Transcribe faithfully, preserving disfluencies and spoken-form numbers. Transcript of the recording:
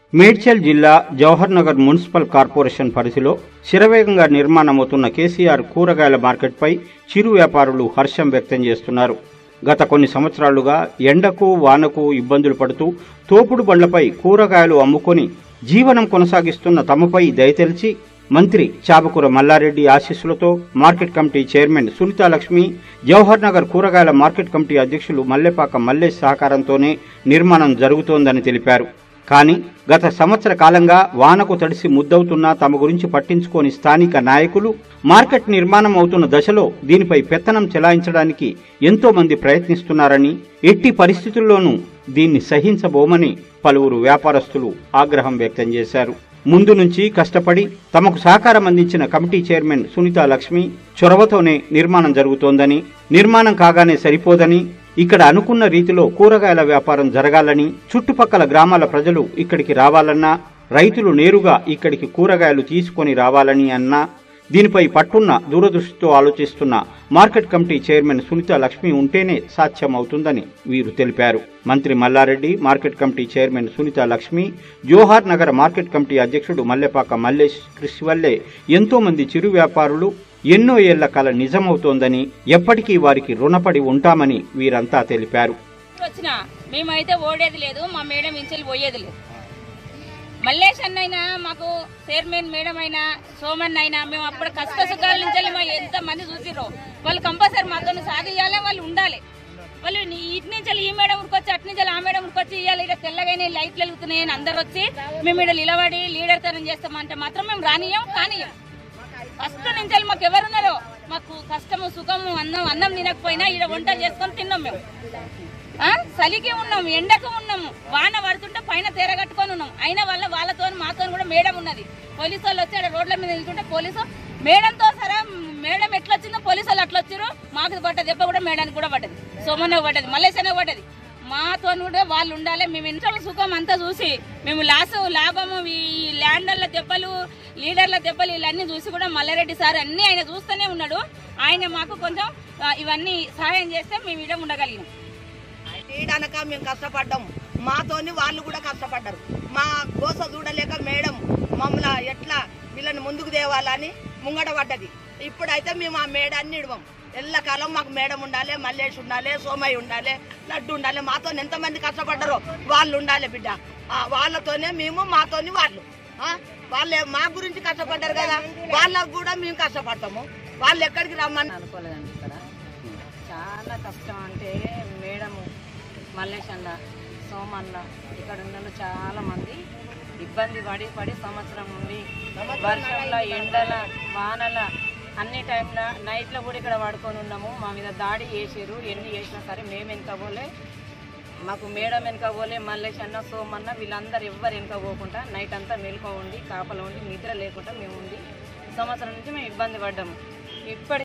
మేడ్చల్ జిల్లా Jawahar Nagar municipal corporation పరిధిలో శరవేగంగా నిర్మాణమవుతున్న కేసీఆర్ కూరగాయల మార్కెట్పై చిరు వ్యాపారులు హర్షం వ్యక్తం చేస్తున్నారు. గత కొన్ని సంవత్సరాలుగా ఎండకు వానకు ఇబ్బందులు పడుతూ తోపుడు బండ్లపై కూరగాయలు అమ్ముకొని జీవనం కొనసాగిస్తున్న తమపై దయతెలిచి మంత్రి చాబకూర మల్లారెడ్డి ఆశీస్సులతో market committee chairman Sunitha Lakshmi, Jawahar Nagar కూరగాయల మార్కెట్ కమిటీ అధ్యక్షులు మల్లెపాక మల్లేష్ సహకారంతోనే నిర్మాణం జరుగుతోందని తెలిపారు. కానీ గత సంవత్సర కాలంగా వానకు తడిసి ముద్దవుతున్నా తమ గురించి పట్టించుకోని స్థానిక నాయకులు మార్కెట్ నిర్మాణం అవుతున్న దశలో దీనిపై పెత్తనం చెలాయించడానికి ఎంతో మంది ప్రయత్నిస్తున్నారని, ఎట్టి పరిస్థితుల్లోనూ దీన్ని సహించబోమని పలువురు వ్యాపారస్తులు ఆగ్రహం వ్యక్తం చేశారు. ముందు నుంచి కష్టపడి తమకు సహకారం అందించిన కమిటీ చైర్మన్ సునీతాలక్ష్మి చొరవతోనే నిర్మాణం జరుగుతోందని, నిర్మాణం కాగానే సరిపోదని, ఇక్కడ అనుకున్న రీతిలో కూరగాయల వ్యాపారం జరగాలని, చుట్టుపక్కల గ్రామాల ప్రజలు ఇక్కడికి రావాలన్నా, రైతులు నేరుగా ఇక్కడికి కూరగాయలు తీసుకొని రావాలని అన్నా దీనిపై పట్టున్న దూరదృష్టితో ఆలోచిస్తున్న మార్కెట్ కమిటీ చైర్మన్ సునీతాలక్ష్మి ఉంటేనే సాధ్యమవుతుందని వీరు తెలిపారు. మంత్రి Malla Reddy, market committee chairman Sunitha Lakshmi, Jawahar Nagar market committee అధ్యక్షుడు మల్లెపాక మల్లేష్ కృషి వల్లే ఎంతో మంది చిరు వ్యాపారులు ఎన్నో ఏళ్ల కల నిజమవుతోందని, ఎప్పటికీ వారికి రుణపడి ఉంటామని వీరంతా తెలిపారు. మేమైతే ఓడేది లేదు, మా మేడం ఇంచెలు పోయేది లేదు. మల్లేష్ అన్నైనా, మాకు చైర్మన్ మేడం అయినా, సోమన్ అయినా మేము అప్పుడు కష్ట సుఖాల నుంచి ఎంత మంది చూసిరో వాళ్ళు కంపల్సరీ మాతో సాగియాలి, వాళ్ళు ఉండాలి. వాళ్ళు ఇటు నుంచి ఈ మేడం ఉరికొచ్చి అటు నుంచి ఆ మేడం ఉరికొచ్చి ఇవ్వాలి, ఇక్కడ తెల్లగానే లైట్లు వెలుగుతున్నాయి అని అందరు వచ్చి మేము ఇక్కడ నిలబడి లీడర్ తరం చేస్తామంటే మాత్రం మేము రానియం కానియం. ఫస్ట్ నుంచి మాకు ఎవరున్నారో, మాకు కష్టము సుఖము అన్నం అన్నం తినకపోయినా ఇక్కడ వంట చేసుకొని తిన్నాం. మేము చలికి ఉన్నాం, ఎండకు ఉన్నాము, వాన పడుతుంటే పైన తెరగట్టుకొని ఉన్నాం. అయినా వాళ్ళ వాళ్ళతో మాతో కూడా మేడం ఉన్నది. పోలీసు వాళ్ళు వచ్చి అక్కడ రోడ్ల మీద వెళ్తుంటే పోలీసు మేడంతో సరే మేడం ఎట్లా వచ్చిందో పోలీసు వాళ్ళు అట్లా వచ్చారు. మాకు పడ్డ దెబ్బ కూడా మేడానికి కూడా పడ్డది, సోమన్న పడ్డది, మల్లేశన్న పడ్డది. మాతో కూడా వాళ్ళు ఉండాలి. మేము ఇంట్లో సుఖం అంతా చూసి మేము లాస్ లాభము ఈ ల్యాండర్ల దెబ్బలు, లీడర్ల దెబ్బలు ఇవన్నీ చూసి కూడా మల్లారెడ్డి సార్ అన్ని ఆయన చూస్తూనే ఉన్నాడు. ఆయన మాకు కొంచెం ఇవన్నీ సహాయం చేస్తే మేము ఇక్కడ ఉండగలిగినాం. తీయడానక మేము కష్టపడ్డాము, మాతోని వాళ్ళు కూడా కష్టపడ్డారు. మా గోస చూడలేక మేడం మమ్మల్ని ఎట్లా వీళ్ళని ముందుకు తేవాలని ముంగట పడ్డది. ఇప్పుడైతే మేము ఆ మేడాన్ని ఇడవం. ఎల్లకాలం మాకు మేడం ఉండాలి, మల్లేష్ ఉండాలి, సోమయ్య ఉండాలి, లడ్డు ఉండాలి. మాతో ఎంతమంది కష్టపడ్డారో వాళ్ళు ఉండాలి బిడ్డ. వాళ్ళతోనే మేము, మాతోని వాళ్ళు. వాళ్ళే మా గురించి కష్టపడ్డారు కదా, వాళ్ళకు కూడా మేము కష్టపడతాము. వాళ్ళు ఎక్కడికి రమ్మని అనుకోలేదండి. ఇక్కడ చాలా కష్టం. అంటే మేడము, మల్లేష్ అన్న, సోమన్న ఇక్కడ ఉన్న చాలా మంది ఇబ్బంది పడి పడి సంవత్సరం నుండి వర్షంలో, ఎండల, వానల అన్ని టైంలో నైట్లో కూడా ఇక్కడ పడుకొని ఉన్నాము. మా మీద దాడి చేసారు. ఎన్ని చేసినా సరే మేము వెనక పోలే, మాకు మేడం వెనక పోలే, మల్లేష్ అన్న, సోమన్న వీళ్ళందరూ ఎవ్వరు వెనక పోకుండా నైట్ అంతా మేలుకో ఉండి కాపలు ఉండి నిద్ర లేకుండా మేము ఉండి సంవత్సరం నుంచి మేము ఇబ్బంది పడ్డాము. ఇప్పటి